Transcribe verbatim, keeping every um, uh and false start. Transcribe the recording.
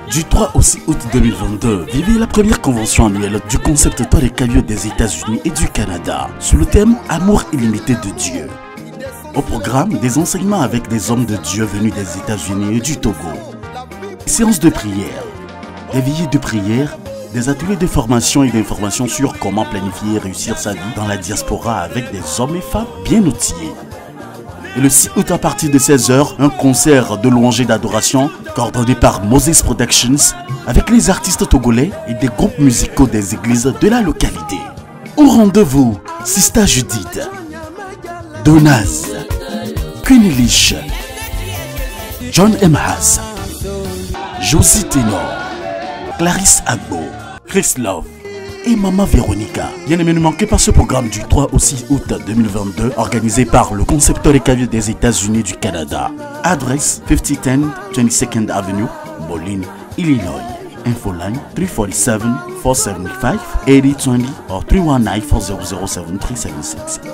Du trois au six août deux mille vingt-deux, vivait la première convention annuelle du concepteur et calieux des États-Unis et du Canada, sous le thème « Amour illimité de Dieu ». Au programme, des enseignements avec des hommes de Dieu venus des États-Unis et du Togo. Séances de prière, des veillées de prière, des ateliers de formation et d'information sur comment planifier et réussir sa vie dans la diaspora avec des hommes et femmes bien outillés. Et le six août à partir de seize heures, un concert de louanges et d'adoration coordonné par Moses Productions avec les artistes togolais et des groupes musicaux des églises de la localité. Au rendez-vous, Sista Judith, Donaz, Queen Elish, John M. Haas, Josie Tenor, Clarisse Agbo, Chris Love et Mama Véronica. Bien aimé, ne manquez pas ce programme du trois au six août deux mille vingt-deux organisé par le concepteur et calieux des États-Unis et du Canada. Adresse cinquante dix vingt-second Avenue, Moline, Illinois. Infoline three four seven, four seven five, eight zero two zero or three one nine, four zero zero seven, three seven six.